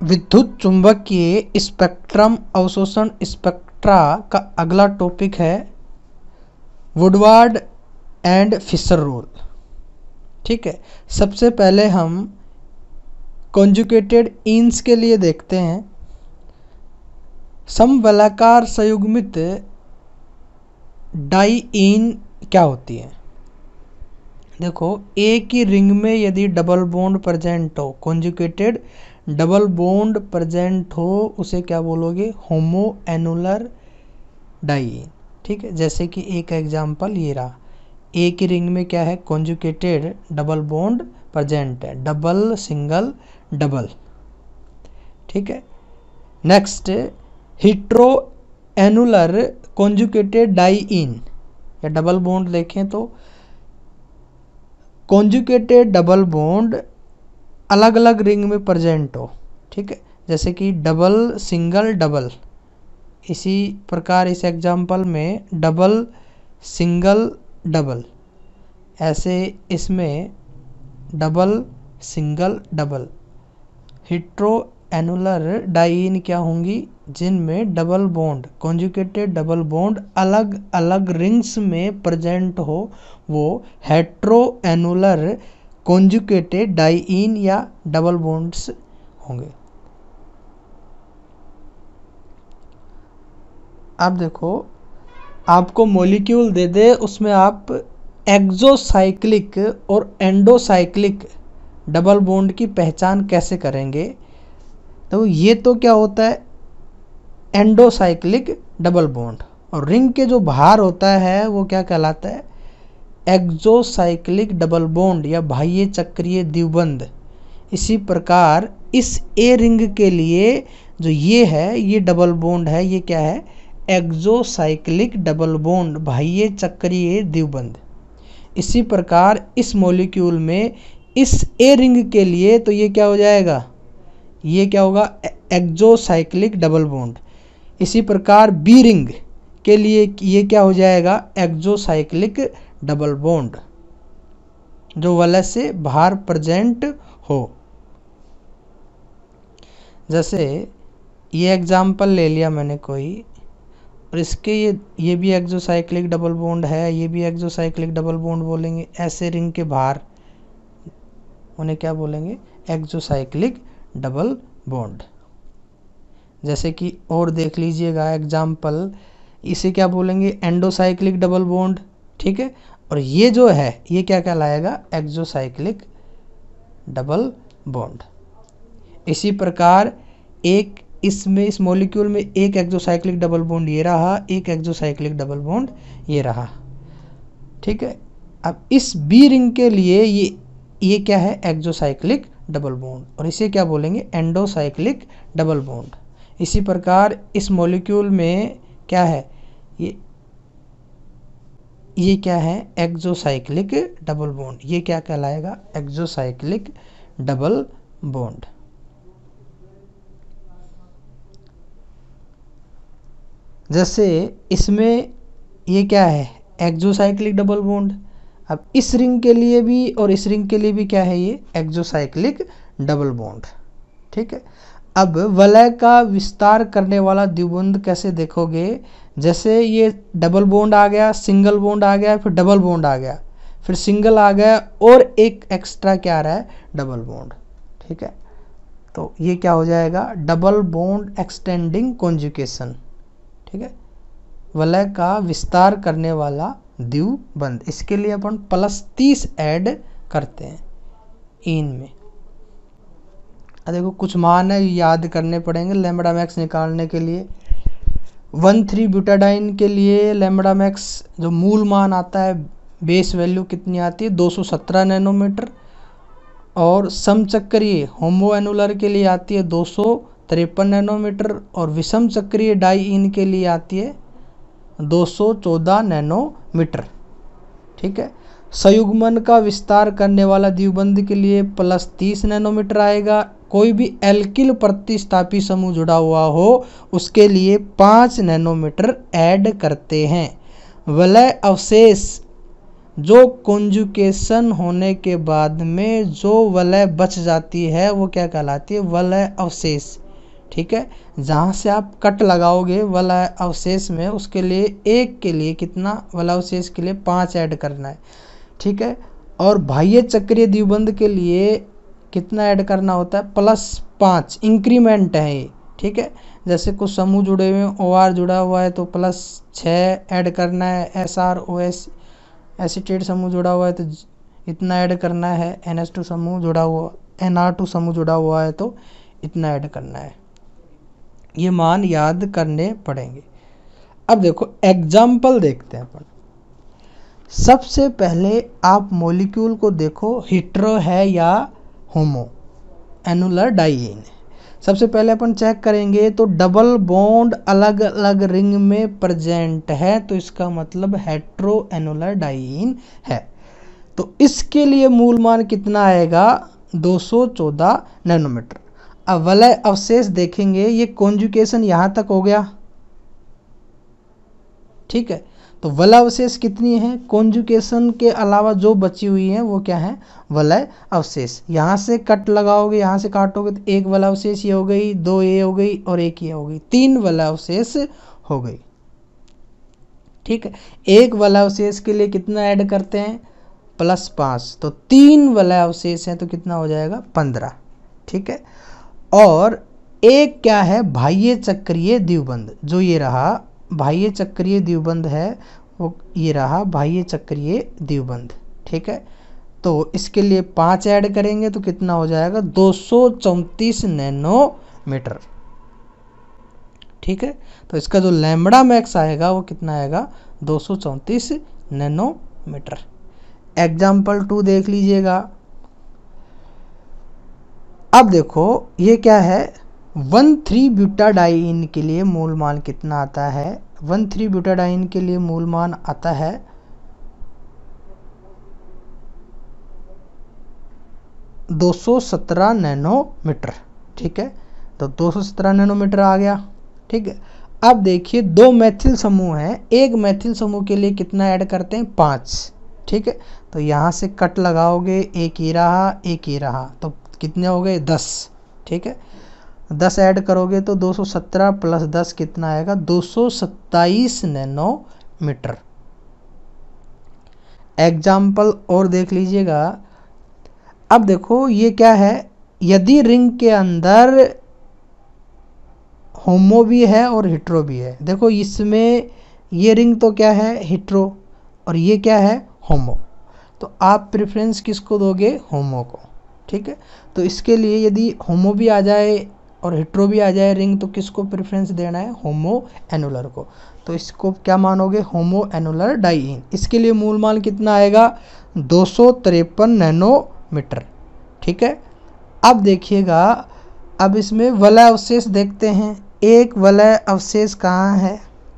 विद्युत चुंबकीय स्पेक्ट्रम अवशोषण स्पेक्ट्रा का अगला टॉपिक है वुडवार्ड एंड फिशर रूल। ठीक है, सबसे पहले हम कॉन्जुगेटेड ईन्स के लिए देखते हैं। समवलयाकार संयुग्मित डाई ईन क्या होती है। देखो, एक ही रिंग में यदि डबल बॉन्ड प्रेजेंट हो, कॉन्जुगेटेड डबल बॉन्ड प्रेजेंट हो, उसे क्या बोलोगे? Homo annular diene. ठीक है, जैसे कि एक एग्जांपल ये रहा, एक ही रिंग में क्या है? कॉन्जुगेटेड डबल बॉन्ड प्रेजेंट है, डबल सिंगल डबल। ठीक है, next hetero annular conjugated diene या डबल बॉन्ड देखें तो कॉन्जुगेटेड डबल बॉन्ड अलग अलग रिंग में प्रेजेंट हो। ठीक है, जैसे कि डबल सिंगल डबल। इसी प्रकार इस एग्जांपल में डबल सिंगल डबल, ऐसे इसमें double single double. Hetero annular diene क्या होंगी? जिनमें double bond, conjugated double bond अलग अलग रिंग्स में प्रेजेंट हो, वो हेटेरो एनुलर कॉन्जुगेटेड डाइन या डबल बॉन्ड्स होंगे। आप देखो, आपको मॉलिक्यूल दे दे, उसमें आप एक्सोसाइक्लिक और एंडोसाइक्लिक डबल बॉन्ड की पहचान कैसे करेंगे? तो ये तो क्या होता है? Endocyclic double bond. और रिंग के जो बाहर होता है वो क्या कहलाता है? एक्सोसाइक्लिक डबल बॉन्ड या बाह्य चक्रीय द्विबंध। इसी प्रकार इस ए रिंग के लिए जो ये है, ये डबल बॉन्ड है, ये क्या है? एक्सोसाइक्लिक डबल बॉन्ड, बाह्य चक्रीय द्विबंध। इसी प्रकार इस मॉलिक्यूल में इस ए रिंग के लिए तो ये क्या हो जाएगा? ये क्या होगा? Exocyclic double bond. इसी प्रकार बी रिंग के लिए ये क्या हो जाएगा? एक्सोसाइक्लिक डबल बॉन्ड, जो वलय से बाहर प्रेजेंट हो। जैसे ये एग्जाम्पल ले लिया मैंने कोई, और इसके ये भी एक्सोसाइक्लिक डबल बॉन्ड है, ये भी एक्सोसाइक्लिक डबल बॉन्ड बोलेंगे। ऐसे रिंग के बाहर उन्हें क्या बोलेंगे? Exocyclic double bond. जैसे कि और देख लीजिएगा एग्जाम्पल, इसे क्या बोलेंगे? Endocyclic double bond. ठीक है, और ये जो है ये क्या कहलाएगा? Exocyclic double bond. इसी प्रकार एक इसमें इस मॉलिक्यूल में एक एक्सोसाइक्लिक डबल बॉन्ड ये रहा, एक एक्सोसाइक्लिक डबल बॉन्ड ये रहा। ठीक है, अब इस बी रिंग के लिए ये क्या है? एक्सोसाइक्लिक डबल बॉन्ड, और इसे क्या बोलेंगे? Endocyclic double bond. इसी प्रकार इस मॉलिक्यूल में क्या है? ये क्या है? Exocyclic double bond. ये क्या कहलाएगा? Exocyclic double bond. जैसे इसमें ये क्या है? Exocyclic double bond. अब इस रिंग के लिए भी और इस रिंग के लिए भी क्या है? ये एक्सोसाइक्लिक डबल बॉन्ड। ठीक है, अब वलय का विस्तार करने वाला द्विबंध कैसे देखोगे? जैसे ये डबल बॉन्ड आ गया, सिंगल बॉन्ड आ गया, फिर डबल बॉन्ड आ गया, फिर सिंगल आ गया, और एक एक्स्ट्रा क्या आ रहा है? Double bond. ठीक है, तो ये क्या हो जाएगा? Double bond extending conjugation. ठीक है, वलय का विस्तार करने वाला द्विबंध। इसके लिए अपन +30 ऐड करते हैं इन में। देखो, कुछ मान है याद करने पड़ेंगे लैम्बडा मैक्स निकालने के लिए। 1,3 ब्यूटाडाइन के लिए लैम्बडा मैक्स जो मूल मान आता है, बेस वैल्यू कितनी आती है? 217 नैनोमीटर। और समचक्रीय होमो एनुलर के लिए आती है 253 नैनोमीटर, और विषम चक्रीय डाई इन के लिए आती है 214 नैनोमीटर। ठीक है, संयुग्मन का विस्तार करने वाला द्विबंध के लिए +30 नैनोमीटर आएगा। कोई भी एल्किल प्रतिस्थापी समूह जुड़ा हुआ हो उसके लिए 5 नैनोमीटर ऐड करते हैं। वलय अवशेष जो कॉन्जुगेशन होने के बाद में जो वलय बच जाती है वो क्या कहलाती है, वलय अवशेष। ठीक है, जहाँ से आप कट लगाओगे वलय अवशेष में, उसके लिए एक के लिए कितना, वलय अवशेष के लिए 5 ऐड करना है। ठीक है, और बाह्य चक्रीय द्विबंध के लिए कितना ऐड करना होता है, +5, इंक्रीमेंट है ये। ठीक है, जैसे कुछ समूह जुड़े हुए हैं, OR जुड़ा हुआ है तो +6 ऐड करना है, SROS एसीटेट समूह जुड़ा हुआ है तो इतना ऐड करना है, NH2 समूह जुड़ा हुआ, NR2 समूह जुड़ा हुआ है तो इतना ऐड करना है। ये मान याद करने पड़ेंगे। अब देखो एग्जाम्पल देखते हैं अपन। सबसे पहले आप मॉलिक्यूल को देखो, हेटेरो है या होमो एनुलर डाइईन है। सबसे पहले अपन चेक करेंगे तो डबल बॉन्ड अलग अलग रिंग में प्रेजेंट है, तो इसका मतलब हेटेरो एनुलर डाइईन है। तो इसके लिए मूल मान कितना आएगा, 214 नैनोमीटर। अब वलय अवशेष देखेंगे, ये कॉन्जुगेशन यहाँ तक हो गया। ठीक है, तो वलय अवशेष कितनी है, कॉन्जुगेशन के अलावा जो बची हुई है वो क्या है, वलय अवशेष। यहाँ से कट लगाओगे, यहाँ से काटोगे तो एक वलय अवशेष ये हो गई, 2 ये हो गई और एक ये हो गई, 3 वलय अवशेष हो गई। ठीक है, एक वलय अवशेष के लिए कितना ऐड करते हैं, +5, तो 3 वलय अवशेष हैं तो कितना हो जाएगा, 15। ठीक है, और एक क्या है, बाह्य चक्रीय द्विबंध, जो ये रहा बाह्य चक्रीय द्विबंध है, वो ये रहा बाह्य चक्रीय द्विबंध। ठीक है, तो इसके लिए 5 ऐड करेंगे तो कितना हो जाएगा, 234 नैनोमीटर। ठीक है, तो इसका जो लैम्बडा मैक्स आएगा वो कितना आएगा, 234 नैनोमीटर। एग्जाम्पल 2 देख लीजिएगा। अब देखो ये क्या है, 1,3-ब्यूटाडाइइन के लिए मूल मान कितना आता है, 1,3-ब्यूटाडाइइन के लिए मूल मान आता है 217 नैनोमीटर। ठीक है, तो 217 नैनोमीटर आ गया। ठीक है, अब देखिए 2 मैथिल समूह हैं, एक मैथिल समूह के लिए कितना ऐड करते हैं, 5। ठीक है, तो यहाँ से कट लगाओगे, एक ये रहा एक ये रहा, तो कितने हो गए, 10। ठीक है, 10 ऐड करोगे तो 217 + 10 कितना आएगा, 227 नैनोमीटर। एग्जाम्पल और देख लीजिएगा। अब देखो ये क्या है, यदि रिंग के अंदर होमो भी है और हेटेरो भी है, देखो इसमें ये रिंग तो क्या है, हेटेरो, और ये क्या है, होमो, तो आप प्रेफरेंस किसको दोगे, होमो को। ठीक है, तो इसके लिए यदि होमो भी आ जाए और हेटेरो भी आ जाए रिंग, तो किसको प्रेफरेंस देना है, होमो एनुलर को। तो इसको क्या मानोगे, होमो एनुलर डाइईन। इसके लिए मूल मान कितना आएगा, 253 नैनोमीटर। ठीक है, अब देखिएगा, अब इसमें वलय अवशेष देखते हैं। एक वलय अवशेष कहाँ है,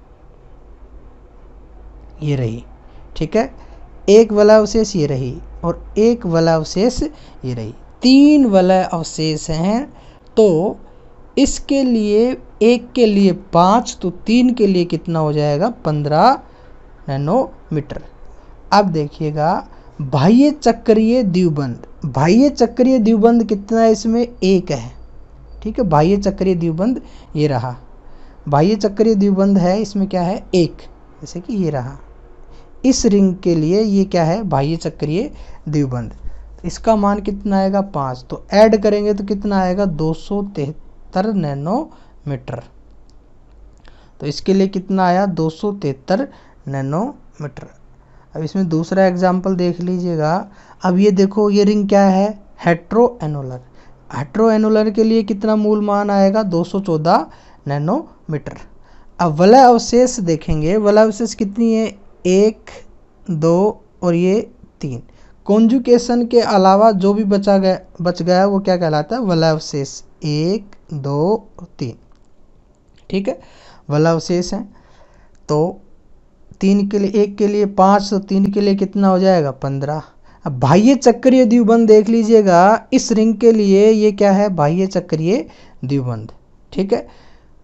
ये रही। ठीक है, एक वलय अवशेष ये रही और एक वलय अवशेष ये रही, 3 वलय अवशेष हैं। तो इसके लिए एक के लिए 5, तो 3 के लिए कितना हो जाएगा, 15 नैनोमीटर। अब देखिएगा बाह्य चक्रीय द्विबंध, बाह्य चक्रीय द्विबंध कितना है, इसमें 1 है। ठीक है, बाह्य चक्रीय द्विबंध ये रहा, बाह्य चक्रीय द्विबंध है, इसमें क्या है, 1, जैसे कि ये रहा। इस रिंग के लिए ये क्या है, बाह्य चक्रीय द्विबंध, इसका मान कितना आएगा, 5, तो ऐड करेंगे तो कितना आएगा, 273 नैनोमीटर। तो इसके लिए कितना आया, 273 नैनोमीटर। अब इसमें दूसरा एग्जाम्पल देख लीजिएगा। अब ये देखो ये रिंग क्या है, हेटेरो एनुलर, हेटेरो एनुलर के लिए कितना मूल मान आएगा, 214 नैनोमीटर। अब वलय अवशेष देखेंगे, वलय अवशेष कितनी है, 1, 2 और ये 3। कॉन्जुगेशन के अलावा जो भी बच गया वो क्या कहलाता है, वलय अवशेष, 1, 2 और 3। ठीक है, वलय अवशेष हैं। तो 3 के लिए, 1 के लिए 5, तो 3 के लिए कितना हो जाएगा, 15। अब बाह्य चक्रीय द्विबंध देख लीजिएगा, इस रिंग के लिए ये क्या है, बाह्य चक्रीय द्विबंध। ठीक है,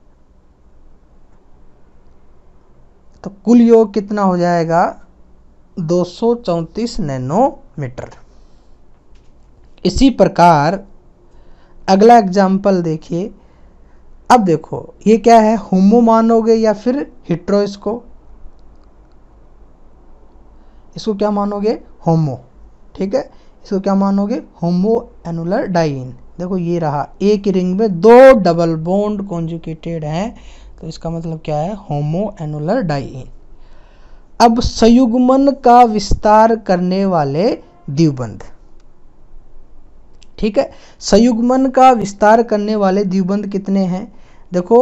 तो कुल योग कितना हो जाएगा, 234 नैनोमीटर। इसी प्रकार अगला एग्जाम्पल देखिए। अब देखो ये क्या है, होमो मानोगे या फिर हिट्रो, इसको क्या मानोगे, होमो। ठीक है, इसको क्या मानोगे, होमो एनुलर डाइईन। देखो ये रहा, एक रिंग में दो डबल बॉन्ड कॉन्जुगेटेड हैं, तो इसका मतलब क्या है, होमो एनुलर डाइईन। अब संयुग्मन का विस्तार करने वाले द्विबंध। ठीक है, संयुग्मन का विस्तार करने वाले द्विबंध कितने हैं, देखो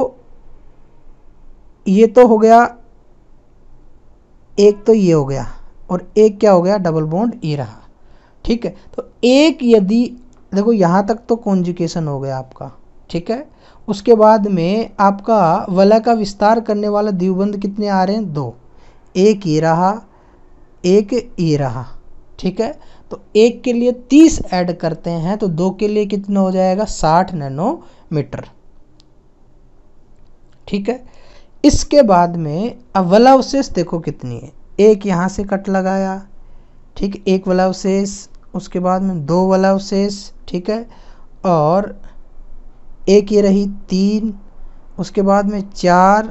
ये तो हो गया, एक तो ये हो गया, और एक क्या हो गया, डबल बॉन्ड ये रहा। ठीक है, तो एक यदि देखो यहाँ तक तो कॉन्जुगेशन हो गया आपका। ठीक है, उसके बाद में आपका वलय का विस्तार करने वाला द्विबंध कितने आ रहे हैं, दो, एक ये रहा, एक ये रहा। ठीक है, तो एक के लिए 30 ऐड करते हैं तो दो के लिए कितना हो जाएगा, 60 नैनोमीटर। ठीक है, इसके बाद में अब वलयावशेष देखो कितनी है, एक यहाँ से कट लगाया, ठीक, एक वलयावशेष, उसके बाद में दो वलयावशेष। ठीक है, और एक ये रही 3, उसके बाद में 4,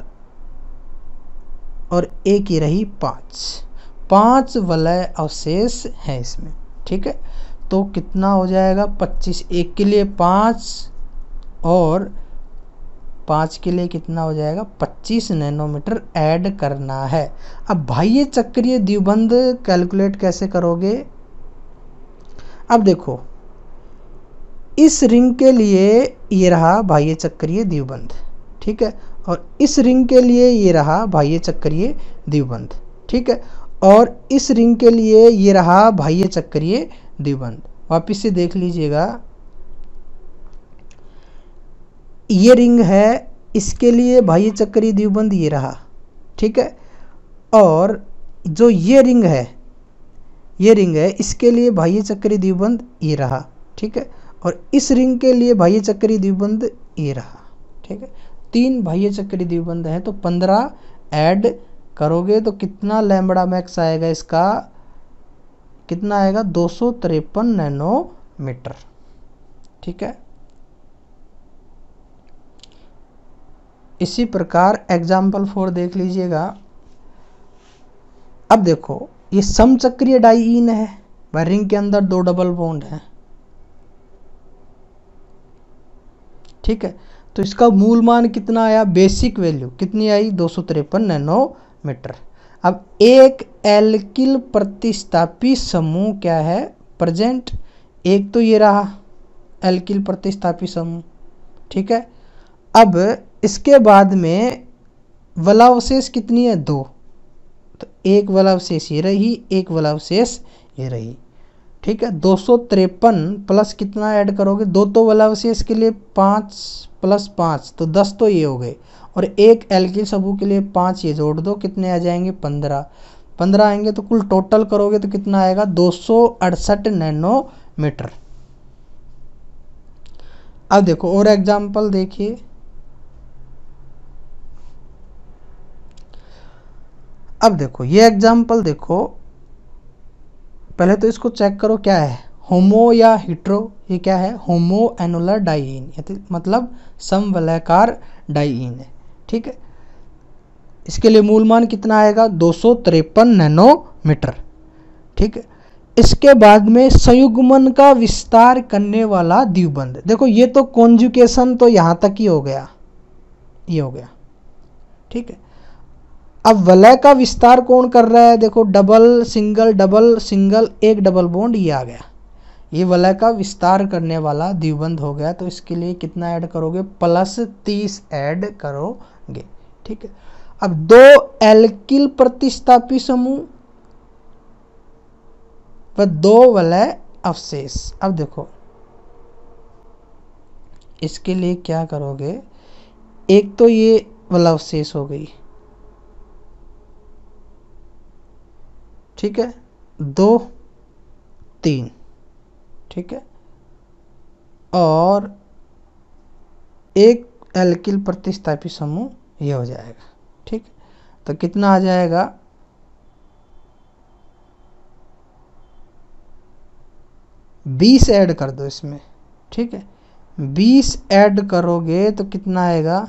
और एक ये रही 5 वलय अवशेष हैं इसमें। ठीक है, तो कितना हो जाएगा, 25, एक के लिए 5 और 5 के लिए कितना हो जाएगा, 25 नैनोमीटर ऐड करना है। अब बाह्य चक्रीय द्विबंध कैलकुलेट कैसे करोगे, अब देखो इस रिंग के लिए ये रहा बाह्य चक्रीय द्विबंध। ठीक है, और इस रिंग के लिए ये रहा बाह्य चक्रीय द्विबंध। ठीक है, और इस रिंग के लिए ये रहा बाह्य चक्रीय द्विबंध। वापिस से देख लीजिएगा, ये रिंग है, इसके लिए बाह्य चक्रीय द्विबंध ये रहा। ठीक है, और जो ये रिंग है, ये रिंग है, इसके लिए बाह्य चक्रीय द्विबंध ये रहा। ठीक है, और इस रिंग के लिए बाह्य चक्रीय द्विबंध ये रहा। ठीक है, 3 बाह्य चक्रीय द्विबंध हैं, तो 15 ऐड करोगे तो कितना लैम्बडा मैक्स आएगा, इसका कितना आएगा, 253 नैनोमीटर। ठीक है, इसी प्रकार एग्जाम्पल 4 देख लीजिएगा। अब देखो ये समचक्रीय डाइईन है, वह रिंग के अंदर दो डबल बॉन्ड हैं। ठीक है, तो इसका मूल मान कितना आया, बेसिक वैल्यू कितनी आई, 253 नैनोमीटर। अब एक एल्किल प्रतिस्थापी समूह क्या है, प्रेजेंट, एक तो ये रहा एल्किल प्रतिस्थापी समूह। ठीक है, अब इसके बाद में वलयावशेष कितनी है, 2, तो एक वलयावशेष ये रही, एक वलयावशेष ये रही। ठीक है, 253 प्लस कितना ऐड करोगे, दो तो वलयावशेष के लिए 5 + 5 तो 10 तो ये हो गए, और एक एल्किल समूह के लिए 5 ये जोड़ दो, कितने आ जाएंगे, 15 आएंगे, तो कुल टोटल करोगे तो कितना आएगा, 268 नैनोमीटर। अब देखो और एग्जाम्पल देखिए। अब देखो ये एग्जाम्पल देखो, पहले तो इसको चेक करो क्या है, होमो या हिट्रो, ये क्या है, होमो एनुलर डाइईन, मतलब समवलयाकार डाइईन है। ठीक है, इसके लिए मूल मान कितना आएगा, 253 नैनोमीटर। ठीक है, इसके बाद में संयुग्मन का विस्तार करने वाला द्विबंध, देखो ये तो कॉन्जुगेशन तो यहाँ तक ही हो गया, ये हो गया। ठीक है, अब वलय का विस्तार कौन कर रहा है, देखो डबल सिंगल, एक डबल बॉन्ड ये आ गया, ये वलय का विस्तार करने वाला द्विबंध हो गया। तो इसके लिए कितना ऐड करोगे, +30 ऐड करोगे। ठीक है, अब दो एल्किल प्रतिस्थापी समूह व दो वलय अवशेष। अब देखो इसके लिए क्या करोगे, एक तो ये वलय अवशेष हो गई। ठीक है, 2 3, ठीक है, और एक एल्किल प्रतिस्थापी समूह ये हो जाएगा। ठीक, तो कितना आ जाएगा, 20 ऐड कर दो इसमें, ठीक है। 20 ऐड करोगे तो कितना आएगा,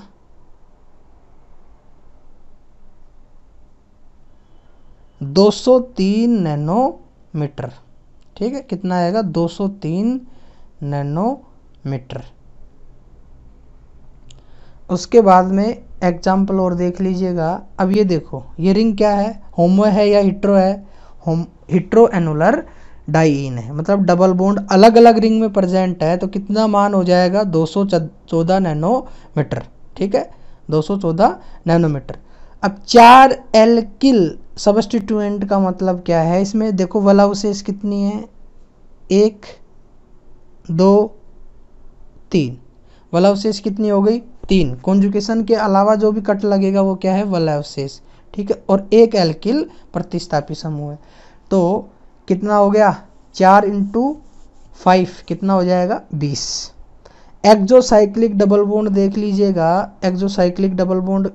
203 नैनोमीटर, ठीक है। कितना आएगा, 203 नैनोमीटर। उसके बाद में एग्जाम्पल और देख लीजिएगा। अब ये देखो, ये रिंग क्या है, होमो है या हिट्रो है, हिट्रो एनुलर डाइईन है, मतलब डबल बॉन्ड अलग अलग रिंग में प्रेजेंट है। तो कितना मान हो जाएगा, 214 नैनोमीटर, ठीक है, 214 नैनोमीटर। अब 4 एल्किल सब्स्टिट्यूएंट का मतलब क्या है, इसमें देखो वलाउसेस कितनी है, 1 2 3, वलाउसेस कितनी हो गई, 3। कॉन्जुगेशन के अलावा जो भी कट लगेगा वो क्या है, वलाउसेस, ठीक है। और एक एल्किल प्रतिस्थापी समूह है। तो कितना हो गया, 4 × 5 कितना हो जाएगा, 20। एक्सोसाइक्लिक डबल बॉन्ड देख लीजिएगा, एक्सोसाइक्लिक डबल बॉन्ड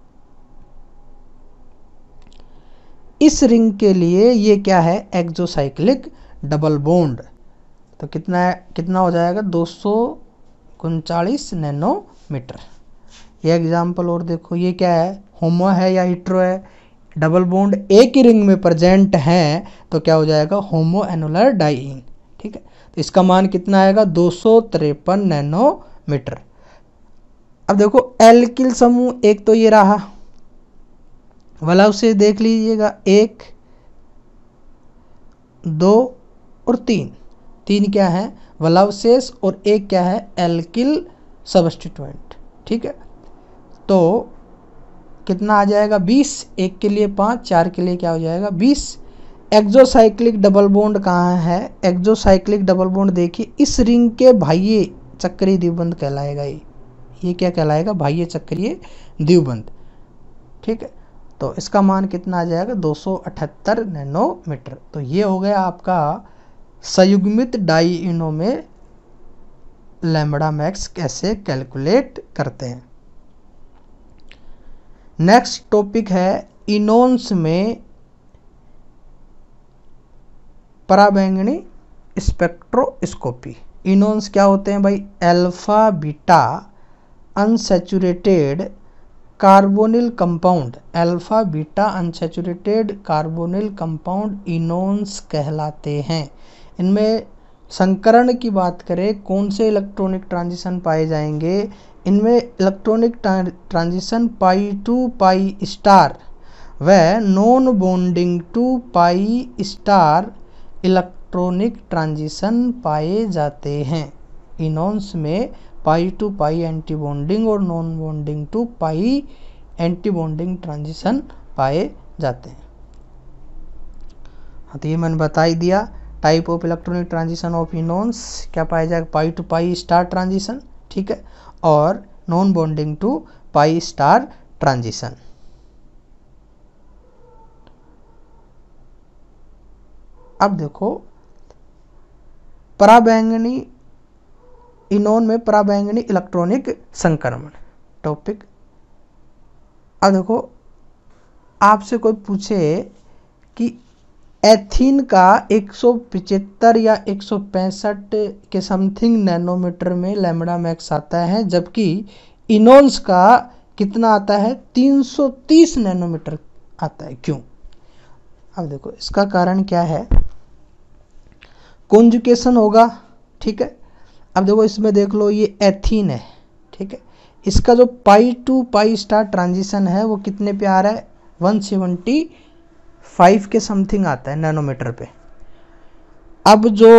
इस रिंग के लिए ये क्या है, एक्सोसाइक्लिक डबल बॉन्ड। तो कितना हो जाएगा, 239 नैनोमीटर। ये एग्जाम्पल और देखो, ये क्या है, होमो है या हिट्रो है, डबल बॉन्ड एक ही रिंग में प्रेजेंट है, तो क्या हो जाएगा, होमो एनुलर डाइईन, ठीक है। तो इसका मान कितना आएगा, 253 नैनोमीटर। अब देखो एल्किल समूह, एक तो ये रहा, वलाउसेस देख लीजिएगा, 1 2 और 3, 3 क्या है वलाउसेस और एक क्या है एल्किल सब्स्टिट्यूएंट, ठीक है। तो कितना आ जाएगा, 20, एक के लिए 5, 4 के लिए क्या हो जाएगा, 20। एक्सोसाइक्लिक डबल बॉन्ड कहाँ है, एक्सोसाइक्लिक डबल बॉन्ड देखिए, इस रिंग के बाह्य चक्रीय द्विबंध कहलाएगा। ये क्या कहलाएगा, बाह्य चक्रीय द्विबंध, ठीक है। तो इसका मान कितना आ जाएगा, 278 नैनोमीटर। तो ये हो गया आपका संयुग्मित डाइईनों में लैम्ब्डा मैक्स कैसे कैलकुलेट करते हैं। नेक्स्ट टॉपिक है इनोन्स में पराबैंगनी स्पेक्ट्रोस्कोपी। इनोन्स क्या होते हैं भाई, alpha beta unsaturated carbonyl compound, alpha beta unsaturated carbonyl compound enones कहलाते हैं। इनमें संकरण की बात करें, कौन से इलेक्ट्रॉनिक ट्रांजिशन पाए जाएंगे, इनमें electronic transition pi to pi star व non bonding to pi star electronic transition पाए जाते हैं। इनोन्स में pi to pi anti bonding और non bonding to pi anti bonding transition पाए जाते हैं। हाँ, तो ये मैंने बता ही दिया। Type of electronic transition of enones क्या पाया जाएगा, pi to pi star transition, ठीक है, और non bonding to pi star transition. अब देखो पराबैंगनी इनोन में पराबैंगनी इलेक्ट्रॉनिक संक्रमण टॉपिक। अब देखो आपसे कोई पूछे कि एथीन का 175 या 165 के समथिंग नैनोमीटर में लैम्ब्डा मैक्स आता है, जबकि इनोन्स का कितना आता है, 330 नैनोमीटर आता है, क्यों। अब देखो इसका कारण क्या है, कॉन्जुगेशन होगा, ठीक है। अब देखो इसमें देख लो, ये एथीन है, ठीक है, इसका जो pi to pi star transition है वो कितने पे आ रहा है, 175 के समथिंग आता है नैनोमीटर पे। अब जो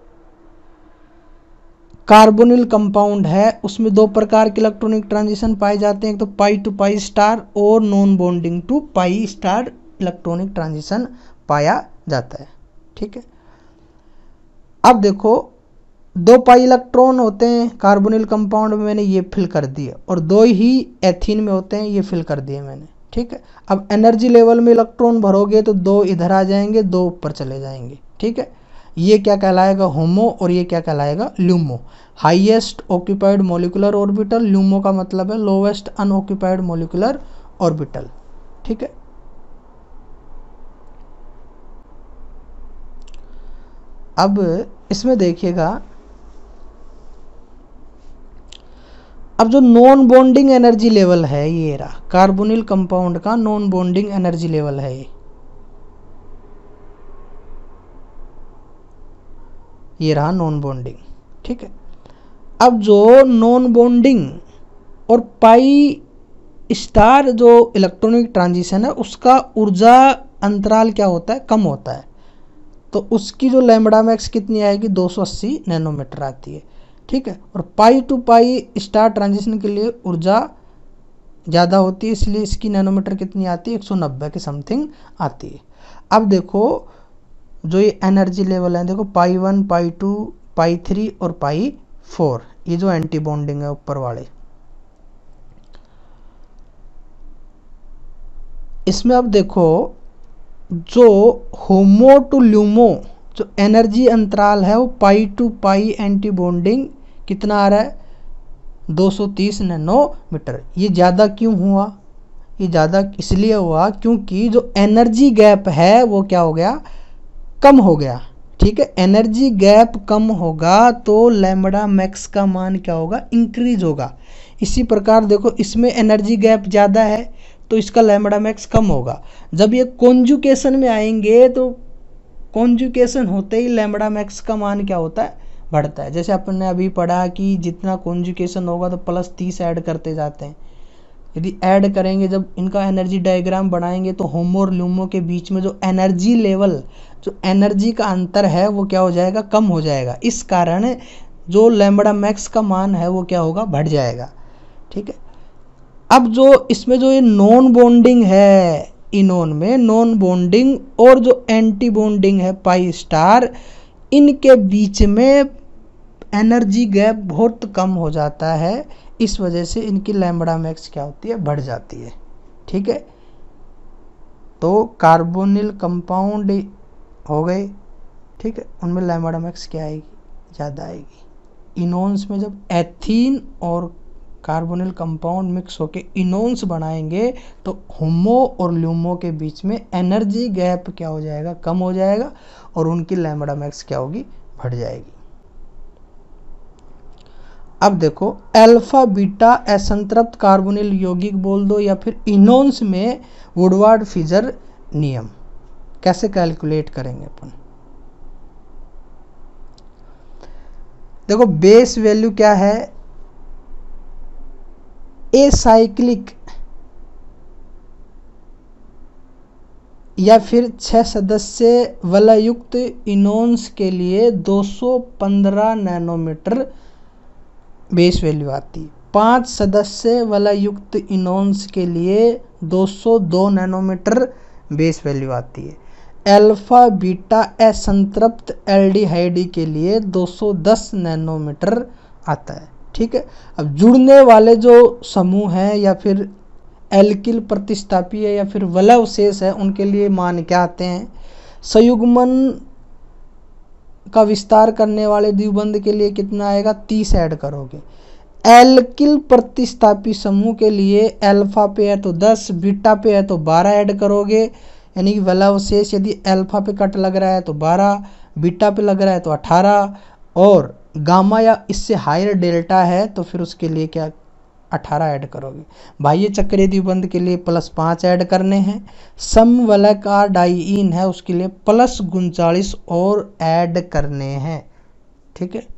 कार्बोनिल कंपाउंड है उसमें दो प्रकार के इलेक्ट्रॉनिक ट्रांजिशन पाए जाते हैं, एक तो पाई टू पाई स्टार और non bonding to pi star electronic transition पाया जाता है, ठीक है। अब देखो 2 पाई इलेक्ट्रॉन होते हैं कार्बोनिल कंपाउंड में, मैंने ये फिल कर दिए, और 2 ही एथीन में होते हैं, ये फिल कर दिए मैंने, ठीक है। अब एनर्जी लेवल में इलेक्ट्रॉन भरोगे तो 2 इधर आ जाएंगे, 2 ऊपर चले जाएंगे, ठीक है। ये क्या कहलाएगा, होमो, और ये क्या कहलाएगा, LUMO. Highest occupied molecular orbital, LUMO का मतलब है लोवेस्ट अनऑक्यूपाइड मॉलिक्यूलर ऑर्बिटल, ठीक है। अब इसमें देखिएगा, अब जो नॉन बॉन्डिंग एनर्जी लेवल है ये रहा, कार्बोनिल कंपाउंड का नॉन बॉन्डिंग एनर्जी लेवल है ये रहा नॉन बॉन्डिंग। ठीक है, अब जो नॉन बॉन्डिंग और पाई स्टार जो इलेक्ट्रॉनिक ट्रांजिशन है उसका ऊर्जा अंतराल क्या होता है, कम होता है, तो उसकी जो लैम्बडा मैक्स कितनी आएगी, 280 नैनोमीटर आती है। ठीक है, और pi to pi star transition के लिए ऊर्जा ज़्यादा होती है, इसलिए इसकी नैनोमीटर कितनी आती है, 190 के समथिंग आती है। अब देखो जो ये एनर्जी लेवल है, देखो पाई 1, पाई 2, पाई 3 और पाई 4, ये जो एंटी बॉन्डिंग है ऊपर वाले, इसमें अब देखो जो होमो टू ल्यूमो जो एनर्जी अंतराल है वो pi to pi anti bonding कितना आ रहा है, 230 नैनोमीटर। ये ज़्यादा क्यों हुआ, ये ज़्यादा इसलिए हुआ क्योंकि जो एनर्जी गैप है वो क्या हो गया, कम हो गया। ठीक है, एनर्जी गैप कम होगा तो लैम्बडा मैक्स का मान क्या होगा, इंक्रीज होगा। इसी प्रकार देखो इसमें एनर्जी गैप ज़्यादा है तो इसका लैम्बडा मैक्स कम होगा। जब ये कॉन्जुगेशन में आएंगे तो कॉन्जुगेशन होते ही लैम्बडा मैक्स का मान क्या होता है, बढ़ता है। जैसे अपन ने अभी पढ़ा कि जितना कॉन्जुगेशन होगा तो +30 ऐड करते जाते हैं। यदि ऐड करेंगे, जब इनका एनर्जी डायग्राम बनाएंगे तो होमो और ल्यूमो के बीच में जो एनर्जी लेवल, जो एनर्जी का अंतर है वो क्या हो जाएगा, कम हो जाएगा। इस कारण जो लैम्बडा मैक्स का मान है वो क्या होगा, बढ़ जाएगा। ठीक है, अब जो इसमें जो ये नॉन बॉन्डिंग है, इनोन में नॉन बॉन्डिंग और जो एंटी बॉन्डिंग है पाई स्टार, इनके बीच में एनर्जी गैप बहुत कम हो जाता है, इस वजह से इनकी लैम्बडा मैक्स क्या होती है, बढ़ जाती है। ठीक है, तो कार्बोनिल कंपाउंड हो गए, ठीक है, उनमें लैम्बडा मैक्स क्या आएगी, ज़्यादा आएगी। इनोन्स में जब एथीन और कार्बोनिल कंपाउंड मिक्स होके इनोन्स बनाएंगे तो होमो और ल्यूमो के बीच में एनर्जी गैप क्या हो जाएगा, कम हो जाएगा और उनकी लैम्बडा मैक्स क्या होगी, बढ़ जाएगी। अब देखो अल्फा बीटा असंतृप्त कार्बोनिल यौगिक बोल दो या फिर इनोन्स में वुडवार्ड फिजर नियम कैसे कैलकुलेट करेंगे अपन। देखो बेस वैल्यू क्या है, एसाइक्लिक या फिर 6 सदस्य वलयुक्त इनोन्स के लिए 215 नैनोमीटर बेस वैल्यू आती है। 5 सदस्य वलयुक्त इनोन्स के लिए 202 नैनोमीटर बेस वैल्यू आती है। अल्फा बीटा असंतृप्त एल्डिहाइड के लिए 210 नैनोमीटर आता है। ठीक है, अब जुड़ने वाले जो समूह हैं या फिर एल्किल प्रतिस्थापी है या फिर वलयवशेष है उनके लिए मान क्या आते हैं, संयुग्मन का विस्तार करने वाले द्विबंध के लिए कितना आएगा, 30 ऐड करोगे। एल्किल प्रतिस्थापी समूह के लिए अल्फा पे है तो 10, बीटा पे है तो 12 ऐड करोगे, यानी कि वलयवशेष यदि अल्फा पे कट लग रहा है तो 12, बीटा पे लग रहा है तो 18 और गामा या इससे हायर डेल्टा है तो फिर उसके लिए क्या 18 ऐड करोगे। बाह्य चक्रीय द्विबंध के लिए +5 ऐड करने हैं। समवलयकार डाइईन है उसके लिए +39 और ऐड करने हैं। ठीक है,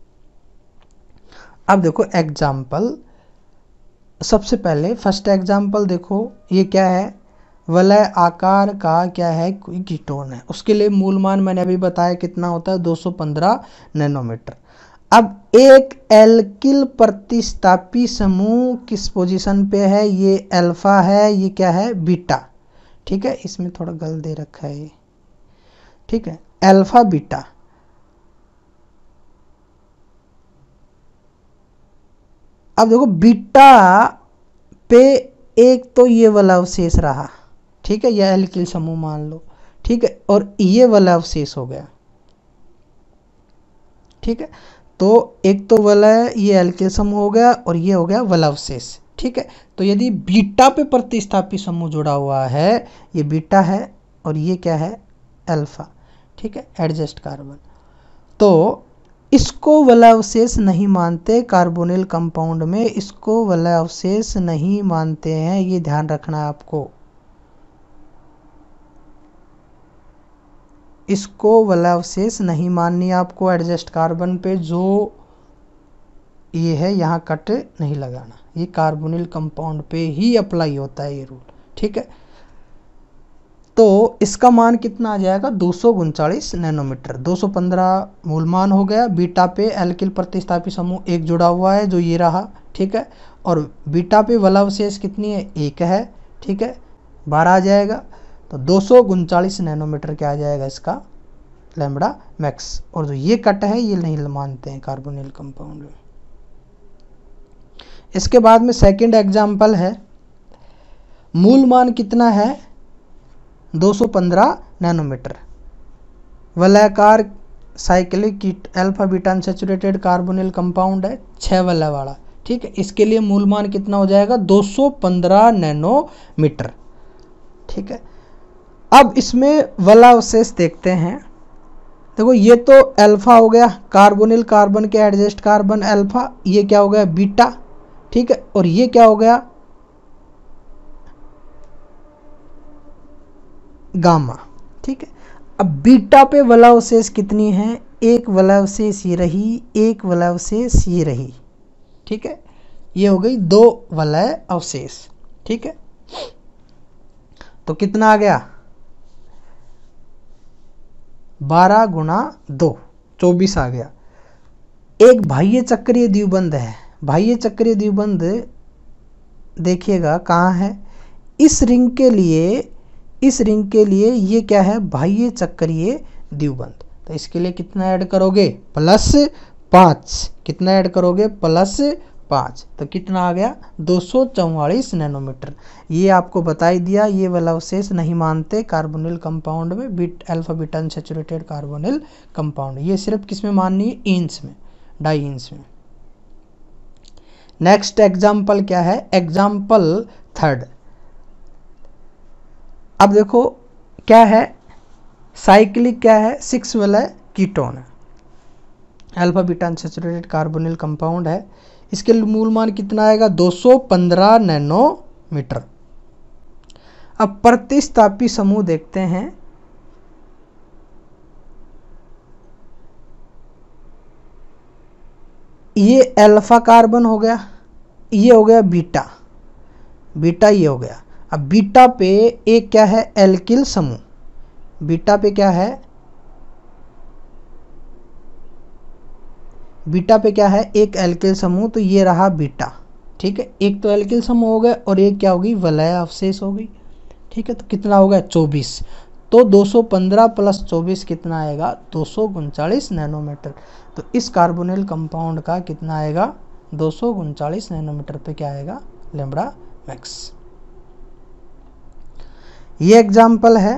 अब देखो एग्जाम्पल, सबसे पहले फर्स्ट एग्जाम्पल देखो, ये क्या है, वलय आकार का क्या है, कोई कीटोन है, उसके लिए मूल मान मैंने अभी बताया कितना होता है, 215 नैनोमीटर। अब एक एल्किल प्रतिस्थापी समूह किस पोजीशन पे है, ये अल्फा है, ये क्या है, बीटा। ठीक है, इसमें थोड़ा गल दे रखा है ये। ठीक है, अल्फा बीटा। अब देखो बीटा पे एक तो ये वाला अवशेष रहा, ठीक है, यह एल्किल समूह मान लो। ठीक है, और ये वाला अवशेष हो गया। ठीक है, तो एक तो वलय ये एल्किल समूह हो गया और ये हो गया वलयावशेष। ठीक है, तो यदि बीटा पे प्रतिस्थापी समूह जुड़ा हुआ है, ये बीटा है और ये क्या है, अल्फा। ठीक है, एडजस्ट कार्बन। तो इसको वलय अवशेष नहीं मानते कार्बोनिल कंपाउंड में, इसको वलय अवशेष नहीं मानते हैं, ये ध्यान रखना है आपको। इसको वलय अवशेष नहीं माननी आपको। एडजस्ट कार्बन पे जो ये है यहाँ कट नहीं लगाना, ये कार्बोनिल कंपाउंड पे ही अप्लाई होता है ये रूल, ठीक है। तो इसका मान कितना आ जाएगा 239 नैनोमीटर। 215 मूल मान हो गया। बीटा पे एल्किल प्रतिस्थापी समूह एक जुड़ा हुआ है जो ये रहा, ठीक है। और बीटा पे वलय अवशेष कितनी है, एक है, ठीक है, 12 आ जाएगा। तो 239 नैनोमीटर क्या आ जाएगा इसका लैम्बडा मैक्स। और जो ये कट है ये नहीं मानते हैं कार्बोनिल कंपाउंड में। इसके बाद में सेकंड एग्जाम्पल है, मूल मान कितना है 215 नैनोमीटर। वलयाकार साइक्लिक कीट alpha beta unsaturated carbonyl compound है, 6 वलय वाला, ठीक है। इसके लिए मूल मान कितना हो जाएगा 215 नैनोमीटर, ठीक है। अब इसमें वलय अवशेष देखते हैं। देखो ये तो अल्फा हो गया, कार्बोनिल कार्बन के एडजस्ट कार्बन अल्फा, ये क्या हो गया बीटा, ठीक है। और ये क्या हो गया गामा, ठीक है। अब बीटा पे वलय अवशेष कितनी है, एक वलय अवशेष ये रही, एक वलय अवशेष ये रही, ठीक है। ये हो गई 2 वलय अवशेष, ठीक है। तो कितना आ गया 12 गुणा 2 24 आ गया। एक बाह्य चक्रीय द्विबंध है। बाह्य चक्रीय द्विबंध देखिएगा कहाँ है, इस रिंग के लिए, इस रिंग के लिए ये क्या है बाह्य चक्रीय द्विबंध। तो इसके लिए कितना ऐड करोगे +5, कितना ऐड करोगे +5, तो कितना आ गया 244 नैनोमीटर। ये आपको बता ही दिया, ये वाला अवशेष नहीं मानते कार्बोनिल कंपाउंड में, alpha beta unsaturated carbonyl compound. ये सिर्फ किस में माननी है, इंच में, डाई इंच में। नेक्स्ट एग्जाम्पल क्या है, एग्जाम्पल थर्ड। अब देखो क्या है, साइक्लिक क्या है 6 वलय कीटोन है, alpha beta unsaturated carbonyl compound है। इसके मूल मान कितना आएगा 215 नैनोमीटर। अब प्रतिस्थापी समूह देखते हैं। ये अल्फा कार्बन हो गया, ये हो गया बीटा, बीटा ये हो गया। अब बीटा पे एक क्या है एल्किल समूह, बीटा पे क्या है, बीटा पे क्या है एक एल्किल समूह, तो ये रहा बीटा, ठीक है। एक तो एल्किल समूह हो गया और एक क्या होगी वलय अवशेष हो गई, ठीक है। तो कितना हो गया 24। तो 215 + 24 कितना आएगा 239 नैनोमीटर। तो इस कार्बोनिल कंपाउंड का कितना आएगा 239 नैनोमीटर पे क्या आएगा लैम्बडा मैक्स। ये एग्जाम्पल है।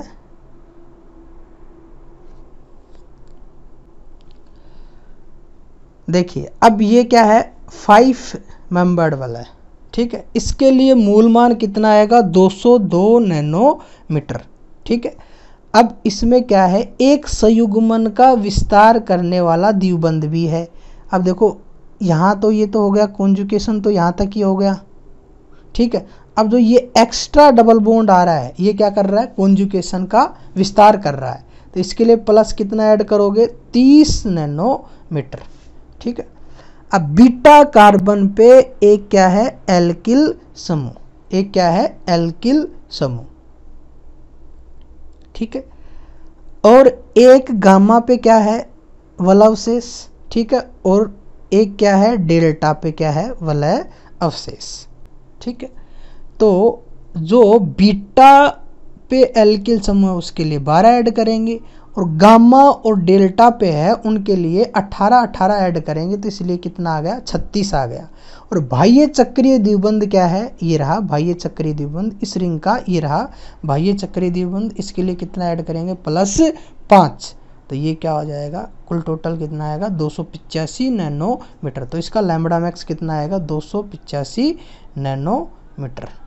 देखिए अब ये क्या है 5 मेंबर्ड वाला है, ठीक है। इसके लिए मूल मान कितना आएगा 202 नैनोमीटर, ठीक है। अब इसमें क्या है एक संयुग्मन का विस्तार करने वाला द्विबंध भी है। अब देखो यहाँ तो ये तो हो गया कॉन्जुगेशन, तो यहाँ तक ही हो गया, ठीक है। अब जो ये एक्स्ट्रा डबल बॉन्ड आ रहा है ये क्या कर रहा है कॉन्जुगेशन का विस्तार कर रहा है। तो इसके लिए प्लस कितना ऐड करोगे 30 नैनोमीटर, ठीक है। अब बीटा कार्बन पे एक क्या है एल्किल समूह, एक क्या है एल्किल समूह, ठीक है। और एक गामा पे क्या है वलय अवशेष, ठीक है। और एक क्या है डेल्टा पे क्या है वलय अवशेष, ठीक है। तो जो बीटा पे एल्किल समूह है उसके लिए 12 ऐड करेंगे, और गामा और डेल्टा पे है उनके लिए 18 ऐड करेंगे, तो इसलिए कितना आ गया 36 आ गया। और बाह्य चक्रीय द्विबंध क्या है ये रहा बाह्य चक्रीय द्विबंध, इस रिंग का ये रहा बाह्य चक्रीय द्विबंध। इसके लिए कितना ऐड करेंगे +5, तो ये क्या हो जाएगा कुल टोटल कितना आएगा 285 नैनोमीटर। तो इसका लैम्बडा मैक्स कितना आएगा 285 नैनोमीटर।